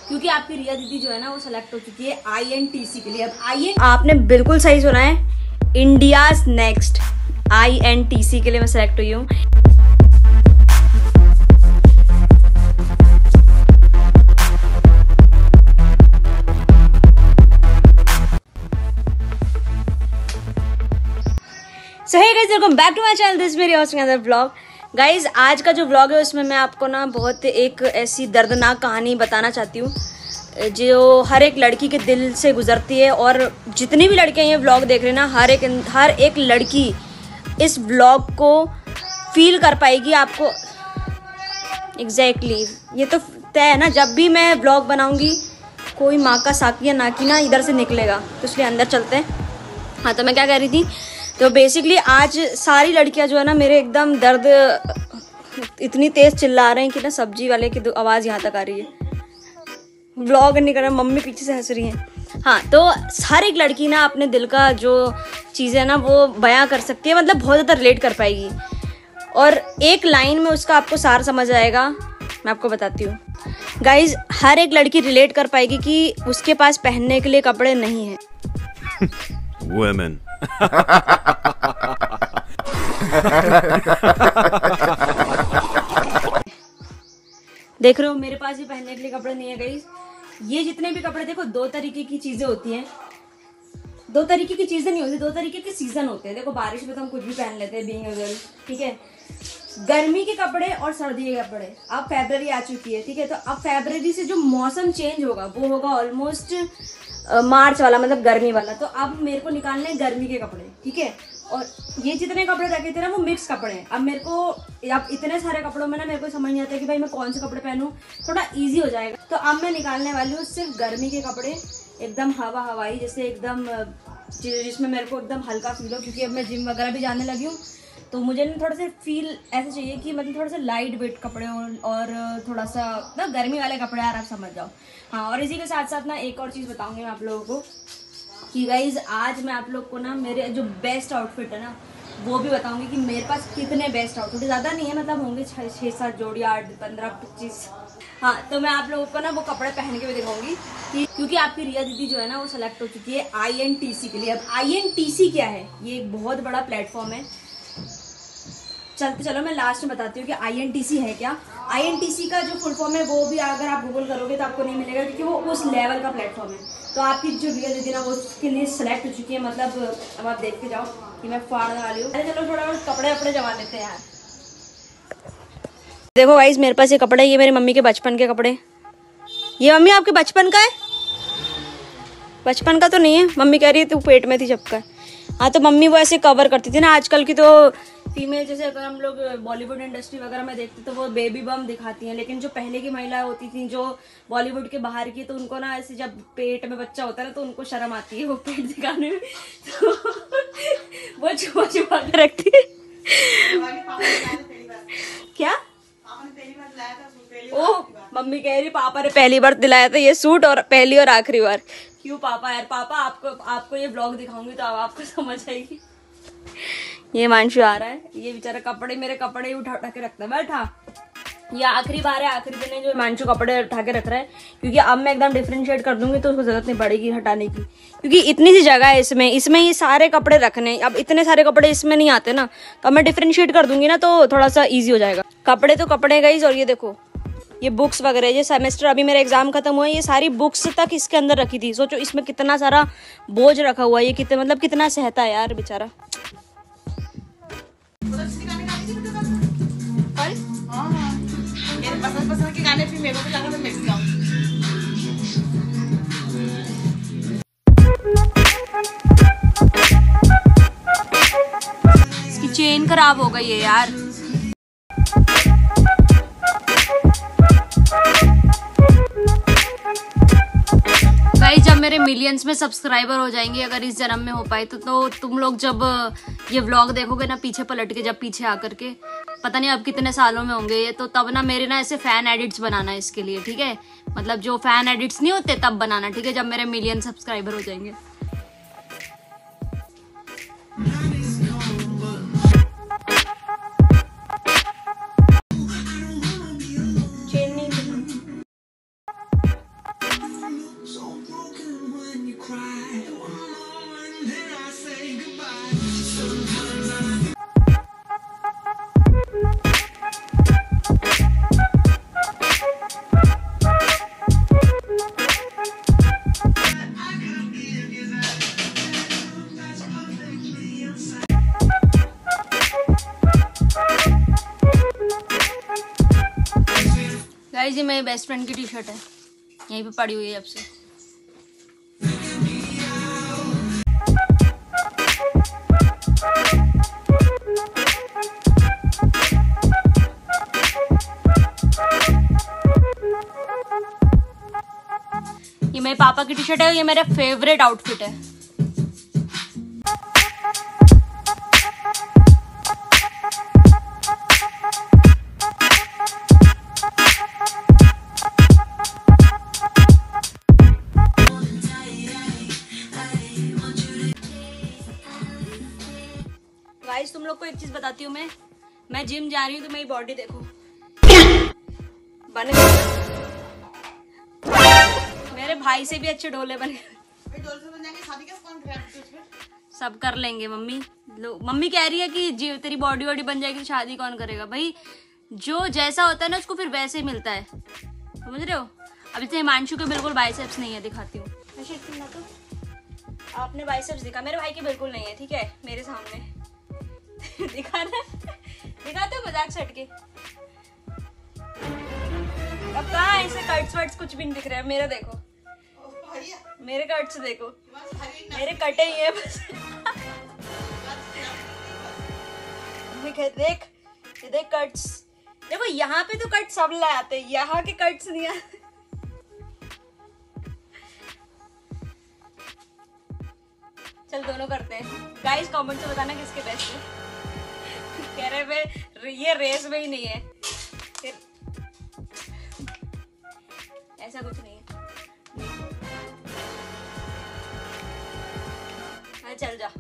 क्योंकि आपकी रिया दीदी जो है ना वो सेलेक्ट हो चुकी है INTC के लिए। अब आपने बिल्कुल सही सुना है, इंडियाज नेक्स्ट INTC के लिए मैं सेलेक्ट हुई हूँ। So hey guys, welcome back to my channel, this मेरी अनदर व्लॉग। गाइस, आज का जो व्लॉग है उसमें मैं आपको ना बहुत एक ऐसी दर्दनाक कहानी बताना चाहती हूँ जो हर एक लड़की के दिल से गुजरती है। और जितनी भी लड़कियाँ ये व्लॉग देख रहे हैं ना, हर एक लड़की इस व्लॉग को फील कर पाएगी। आपको एग्जैक्टली ये तो तय है ना, जब भी मैं व्लॉग बनाऊँगी कोई माँ का साकिया नाकी ना इधर से निकलेगा, तो इसलिए अंदर चलते हैं। हाँ, तो मैं क्या कह रही थी, तो बेसिकली आज सारी लड़कियां जो है ना मेरे एकदम दर्द इतनी तेज चिल्ला रहे हैं कि ना सब्जी वाले की आवाज़ यहाँ तक आ रही है। व्लॉग नहीं कर रहा, मम्मी पीछे से हंस रही हैं। हाँ, तो हर एक लड़की ना अपने दिल का जो चीज़ें ना वो बयां कर सकती है, मतलब बहुत ज़्यादा रिलेट कर पाएगी। और एक लाइन में उसका आपको सार समझ आएगा। मैं आपको बताती हूँ गाइज, हर एक लड़की रिलेट कर पाएगी कि उसके पास पहनने के लिए कपड़े नहीं हैं। Women. देख रहे हो मेरे पास भी पहनने के लिए कपड़े नहीं है गाइस। ये जितने भी कपड़े देखो, दो तरीके की चीजें होती हैं। दो तरीके की चीजें नहीं होती, दो तरीके के सीजन होते हैं। देखो बारिश में तो हम कुछ भी पहन लेते हैं बीइंग अ गर्ल, ठीक है। गर्मी के कपड़े और सर्दी के कपड़े। अब फरवरी आ चुकी है, ठीक है, तो अब फरवरी से जो मौसम चेंज होगा वो होगा ऑलमोस्ट मार्च वाला, मतलब गर्मी वाला। तो अब मेरे को निकालने हैं गर्मी के कपड़े, ठीक है। और ये जितने कपड़े रखे थे ना वो मिक्स कपड़े हैं। अब मेरे को अब इतने सारे कपड़ों में ना मेरे को समझ नहीं आता कि भाई मैं कौन से कपड़े पहनूं, थोड़ा इजी हो जाएगा। तो अब मैं निकालने वाली हूँ सिर्फ गर्मी के कपड़े, एकदम हवाई, जैसे एकदम जिसमें मेरे को एकदम हल्का फील हो, क्योंकि अब मैं जिम वगैरह भी जाने लगी हूँ। तो मुझे ना थोड़ा सा फील ऐसे चाहिए कि मतलब थोड़ा सा लाइट वेट कपड़े और थोड़ा सा ना गर्मी वाले कपड़े, यार आप समझ जाओ। हाँ, और इसी के साथ साथ ना एक और चीज़ बताऊंगी मैं आप लोगों को कि गाइज आज मैं आप लोग को ना मेरे जो बेस्ट आउटफिट है ना वो भी बताऊंगी कि मेरे पास कितने बेस्ट आउटफिट। ज़्यादा नहीं है, मतलब होंगे 6-7 जोड़ी, 8, 15, 25। हाँ, तो मैं आप लोगों को ना वो कपड़े पहन के भी दिखाऊंगी कि क्योंकि आपकी रिया दीदी जो है ना वो सेलेक्ट हो चुकी है INTC के लिए। अब INTC क्या है, ये एक बहुत बड़ा प्लेटफॉर्म है। चलो मैं लास्ट में बताती हूँ कि INTC है क्या। INTC का जो फुल फॉर्म है वो भी अगर आप गूगल करोगे तो आपको नहीं मिलेगा, क्योंकि वो उस लेवल का प्लेटफॉर्म है। तो आपकी जो रिया दीदी ना वो उसके लिए सेलेक्ट हो चुकी है। मतलब अब आप देख के जाओ कि मैं फाड़ने वाली हूँ। अरे चलो थोड़ा कपड़े वपड़े जमा लेते हैं यार। देखो गाइस, मेरे पास ये कपड़े, ये मेरी मम्मी के बचपन के कपड़े। ये मम्मी आपके बचपन का है? बचपन का तो नहीं है, मम्मी कह रही है तू पेट में थी जब का। हाँ, तो मम्मी वो ऐसे कवर करती थी ना। आजकल की तो फीमेल, जैसे अगर हम लोग बॉलीवुड इंडस्ट्री वगैरह में देखते तो वो बेबी बम दिखाती हैं, लेकिन जो पहले की महिलाएं होती थी जो बॉलीवुड के बाहर की, तो उनको ना ऐसे जब पेट में बच्चा होता है ना तो उनको शर्म आती है वो पेट दिखाने में, तो वो छुपा छुपा के रखती है। क्या? ओ, मम्मी कह रही पापा ने पहली बार दिलाया था ये सूट, और पहली और आखिरी बार। क्यों पापा? यार पापा, आपको ये ब्लॉग दिखाऊंगी तो अब आपको समझ आएगी। ये मानशु आ रहा है, ये बेचारा कपड़े, मेरे कपड़े उठा के रखता है। बैठा, ये आखिरी बार है, आखिरी दिन है जो मानशु कपड़े उठा के रख रहा है, क्योंकि अब मैं एकदम डिफरेंशिएट कर दूंगी तो उसको जरूरत नहीं पड़ेगी हटाने की, क्योंकि इतनी सी जगह है इसमें ये सारे कपड़े रखने। अब इतने सारे कपड़े इसमें नहीं आते ना, तो अब मैं डिफरेंशिएट कर दूंगी ना तो थोड़ा सा ईजी हो जाएगा। कपड़े तो कपड़े गाइस। और ये देखो, ये बुक्स वगैरह, ये सेमेस्टर अभी मेरा एग्जाम खत्म हुआ है, ये सारी बुक्स तक इसके अंदर रखी थी। सोचो इसमें कितना सारा बोझ रखा हुआ है, ये कितने मतलब कितना सहता है यार बेचारा। पसंद के गाने फिर मेरे को लगा मैं भी गाऊं। इसकी चेन खराब हो गई है यार। गाइस, जब मेरे मिलियंस में सब्सक्राइबर हो जाएंगे, अगर इस जन्म में हो पाए तो तुम लोग जब ये व्लॉग देखोगे ना पीछे पलट के, जब पीछे आकर के, पता नहीं अब कितने सालों में होंगे ये, तो तब ना मेरे ना ऐसे फैन एडिट्स बनाना है इसके लिए, ठीक है। मतलब जो फैन एडिट्स नहीं होते तब बनाना, ठीक है, जब मेरे मिलियन सब्सक्राइबर हो जाएंगे। गाइस ये मेरी बेस्ट फ्रेंड की टी शर्ट है, यहीं पे पड़ी हुई है अब से। ये मेरे पापा की टी शर्ट है, ये मेरा फेवरेट आउटफिट है। गाइस तुम लोग को एक चीज बताती हूँ, मैं जिम जा रही हूँ तो मेरी बॉडी देखो बन गई। मेरे भाई से भी अच्छे ढोले बन गए। सब कर लेंगे मम्मी। मम्मी कह रही है कि जी तेरी बॉडी वॉडी बन जाएगी तो शादी कौन करेगा। भाई जो जैसा होता है ना उसको फिर वैसे ही मिलता है, समझ रहे हो। अब जैसे हिमांशु के बिल्कुल बाइसेप्स नहीं है, दिखाती हूँ। तो आपने बाइसेप्स दिखा, मेरे भाई के बिल्कुल नहीं है, ठीक है मेरे सामने दिखाते हो मजाक छट के। अब कहाँ ऐसे कट्स वट्स कुछ भी नहीं दिख रहा है। मेरा देखो, मेरे कट्स देखो, मेरे कटे ही है बस। देख ये देख कट्स, देखो यहाँ पे तो कट सब लाए आते, यहाँ के कट्स नहीं आते। चल दोनों करते हैं। गाइस कमेंट से बताना किसके बेस्ट है। कह रहे मैं ये रेस में ही नहीं है, फिर ऐसा कुछ नहीं है। हाँ चल जा।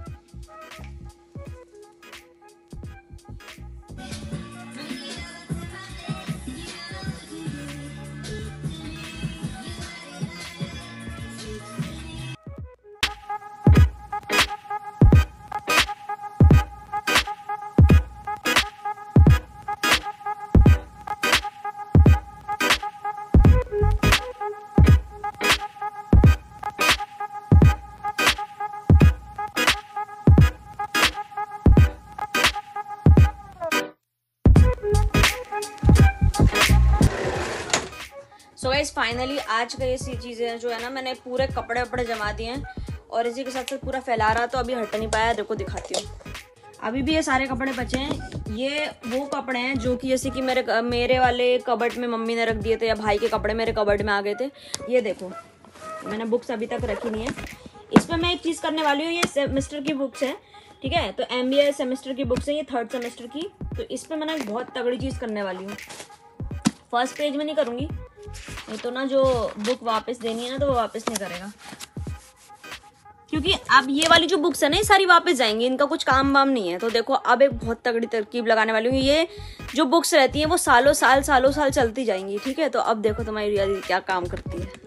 सो गाइस फाइनली आज का ये चीज़ें जो है ना, मैंने पूरे कपड़े वपड़े जमा दिए हैं और इसी के साथ साथ पूरा फैला रहा, तो अभी हट नहीं पाया। देखो दिखाती हूँ। अभी भी ये सारे कपड़े बचे हैं। ये वो कपड़े हैं जो कि जैसे कि मेरे वाले कबर्ड में मम्मी ने रख दिए थे, या भाई के कपड़े मेरे कबर्ड में आ गए थे। ये देखो मैंने बुक्स अभी तक रखी नहीं है। इसमें मैं एक चीज़ करने वाली हूँ, ये सेमेस्टर की बुक्स है, ठीक है। तो MBA सेमेस्टर की बुक्स है, ये 3rd सेमेस्टर की। तो इस पर मैंने बहुत तगड़ी चीज़ करने वाली हूँ। फर्स्ट पेज में नहीं करूँगी, नहीं तो ना जो बुक वापस देनी है ना तो वो वापस नहीं करेगा, क्योंकि अब ये वाली जो बुक्स है ना ये सारी वापस जाएंगी, इनका कुछ काम वाम नहीं है। तो देखो अब एक बहुत तगड़ी तरकीब लगाने वाली हूँ। ये जो बुक्स रहती हैं वो सालों साल चलती जाएंगी, ठीक है। तो अब देखो तुम्हारी रिया दीदी क्या काम करती है।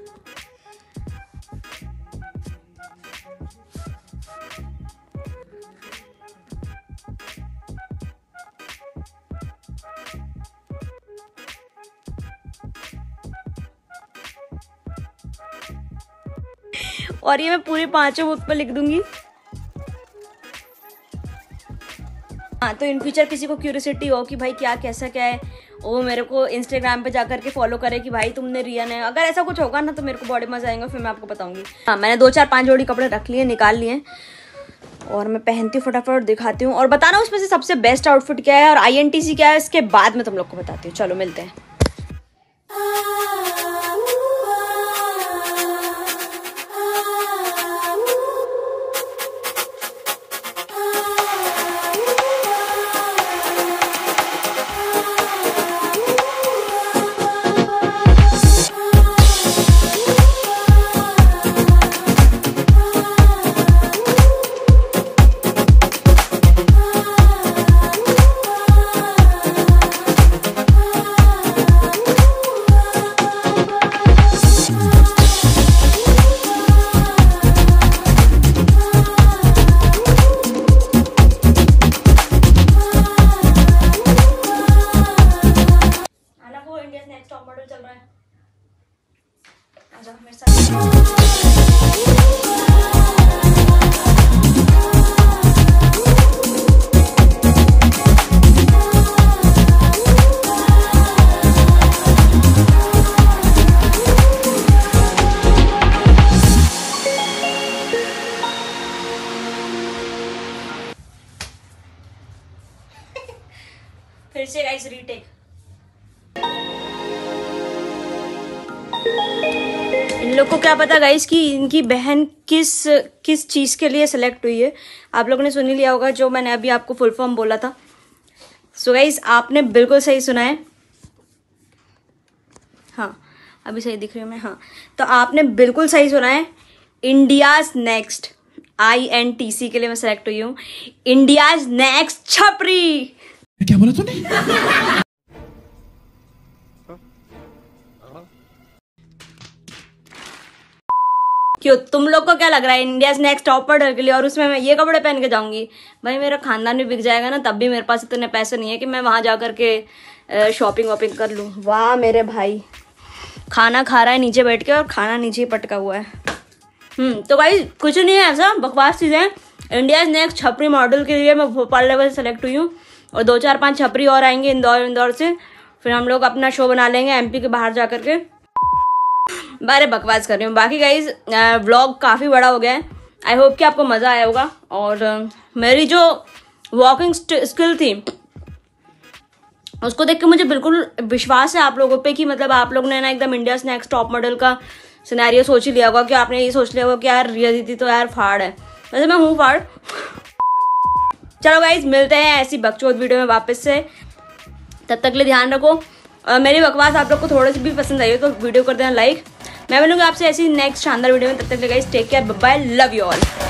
और ये मैं पूरी 5 बुक पर लिख दूंगी। हाँ तो इन फ्यूचर किसी को क्यूरियोसिटी हो कि भाई क्या कैसा क्या है, वो मेरे को इंस्टाग्राम पे जाकर के फॉलो करे कि भाई तुमने रिया ने, अगर ऐसा कुछ होगा ना तो मेरे को बॉडी मजा आएगा, फिर मैं आपको बताऊंगी। हाँ मैंने 2-4-5 जोड़ी कपड़े रख लिए, निकाल लिए, और मैं पहनती हूँ फटाफट, दिखाती हूँ और बताना उसमें से सबसे बेस्ट आउटफिट क्या है और INTC क्या है, इसके बाद मैं तुम लोग को बताती हूँ। चलो मिलते हैं। आजा मेरे साथ। फिर से गाइस रीटेक। इन लोग को क्या पता गाइस कि इनकी बहन किस चीज के लिए सेलेक्ट हुई है। आप लोगों ने सुन ही लिया होगा जो मैंने अभी आपको फुल फॉर्म बोला था। सो गाइस आपने बिल्कुल सही सुना है। हाँ अभी सही दिख रही हूँ मैं। हाँ तो आपने बिल्कुल सही सुना है। इंडियाज नेक्स्ट INTC के लिए मैं सेलेक्ट हुई हूँ। इंडियाज नेक्स्ट छपरी। क्या बोला तूने? क्यों तुम लोग को क्या लग रहा है इंडिया नेक्स्ट टॉप मॉडल के लिए और उसमें मैं ये कपड़े पहन के जाऊंगी? भाई मेरा खानदान भी बिक जाएगा ना, तब भी मेरे पास इतने पैसे नहीं है कि मैं वहां जा करके शॉपिंग वॉपिंग कर लूँ। वाह मेरे भाई, खाना खा रहा है नीचे बैठ के और खाना नीचे ही पटका हुआ है। तो भाई कुछ नहीं है ऐसा, बकवास चीज़ें। इंडिया नेक्स्ट छपरी मॉडल के लिए मैं भोपाल लेवल से सेलेक्ट हुई हूँ और 2 4 5 छपरी और आएंगे इंदौर से। फिर हम लोग अपना शो बना लेंगे MP के बाहर जा करके। बारे बकवास कर रही हूँ। बाकी गाइज व्लॉग काफ़ी बड़ा हो गया है। आई होप कि आपको मज़ा आया होगा। और मेरी जो वॉकिंग स्किल थी उसको देख के मुझे बिल्कुल विश्वास है आप लोगों पे कि मतलब आप लोग ने ना एकदम इंडिया नेक्स्ट टॉप मॉडल का सिनेरियो सोच ही लिया होगा कि आपने ये सोच लिया होगा कि यार रिया दीदी तो यार फाड़ है। वैसे मैं हूँ फाड़। चलो गाइज मिलते हैं ऐसी बकचोद वीडियो में वापस से। तब तक के लिए ध्यान रखो। मेरी बकवास आप लोग को थोड़ी सी भी पसंद आई हो तो वीडियो कर देना लाइक। मैं मिलूंगी आपसे ऐसी नेक्स्ट शानदार वीडियो में। तब तक के लिए guys take care, bye bye, love you all.